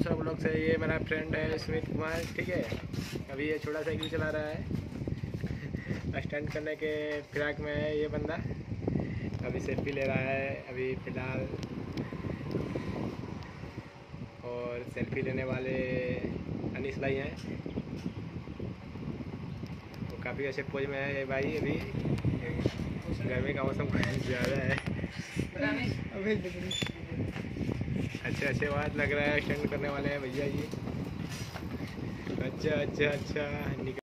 दूसरा ब्लॉग से। ये मेरा फ्रेंड है सुमित कुमार, ठीक है। अभी ये छोटा साइकिल चला रहा है, स्टंट करने के फिराक में है ये बंदा। अभी सेल्फी ले रहा है अभी फ़िलहाल। और सेल्फी लेने वाले अनीस भाई हैं, वो काफ़ी अच्छे पोज में है ये भाई। अभी गर्मी का मौसम कुछ ज़्यादा है, अच्छे अच्छे बात लग रहा है। स्टंट करने वाले हैं भैया जी। अच्छा अच्छा अच्छा।